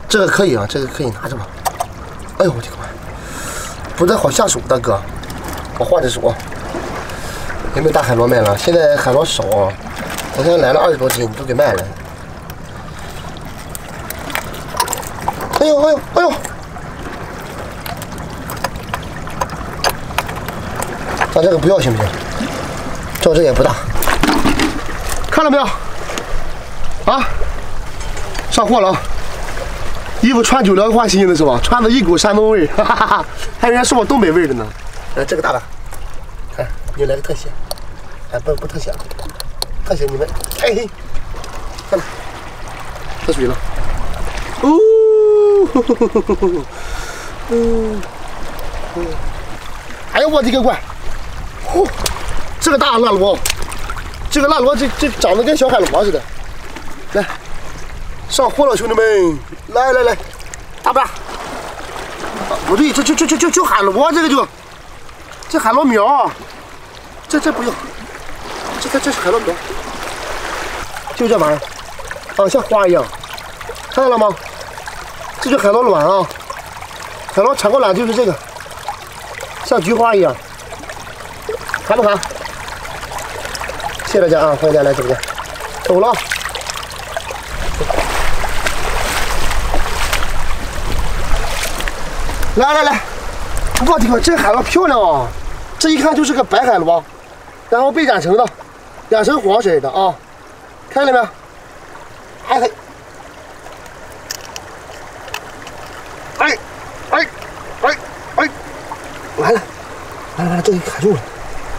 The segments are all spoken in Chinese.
这个可以啊，这个可以拿着吧。哎呦我的个妈！不太好下手，大哥，我换只手啊。有没有大海螺卖了？现在海螺少啊，我现在来了20多斤，都给卖了。哎呦哎呦哎呦！咱这个不要行不行？这也不大，看到没有？啊，上货了啊！衣服穿久了换新的是吧？穿的一股山东味，哈哈哈！还有人说我东北味的呢。这个大的，看，又来个特写，哎，不特写了，特写你们，哎嘿，看了，喝水了，哦，哎呦我的个乖！嚯，这个大辣螺，这个辣螺这长得跟小海螺似的。来，上货了，兄弟们！来，大不大？不对，就海螺，这海螺苗，这不用，这是海螺苗，就这玩意儿，啊，像花一样，看到了吗？这就海螺卵啊，海螺产过卵就是这个，像菊花一样。看不看？谢谢大家啊！欢迎大家来直播间，走了。来，我的个，这海螺漂亮啊！这一看就是个白海螺，然后被染成黄色的啊，看见了没有？完了，这给卡住了。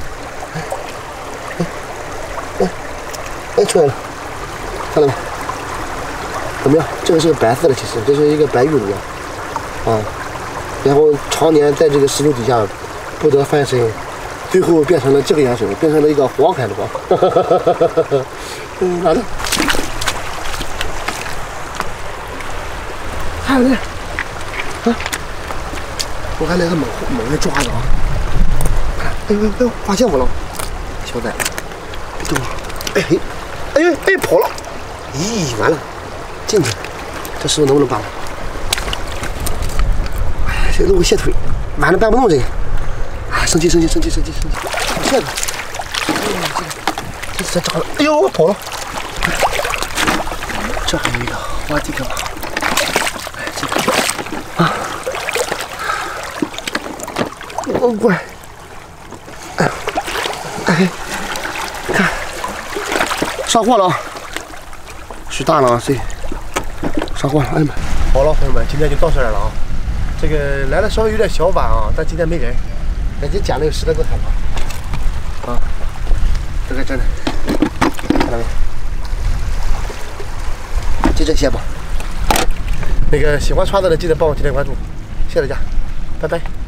哎，出来了，看到没？怎么样？这个是个白色的，其实这是一个白玉螺啊，然后常年在这个石头底下不得翻身，最后变成了这个颜色，变成了一个黄海螺。拿着，还有呢，啊，我还来个猛的抓着啊！哎呦，发现我了，小崽子，别动了，哎，跑了！咦，完了，进去，这师傅能不能办了？哎，这露个蟹腿，完了搬不动这个，啊，生气，线子，这扎了，哎呦，我跑了，这还有一个，我的个妈！哎，这个啊，哦乖，哎，看。上货了啊！水大了啊，上货了！哎呀妈！好了，朋友们，今天就到这儿了啊。这个来的稍微有点小晚啊，但今天没人，人家捡了有10来个海螺啊。这个真的，看到没？就这些吧。那个喜欢刷子的记得帮我点点关注，谢谢大家，拜拜。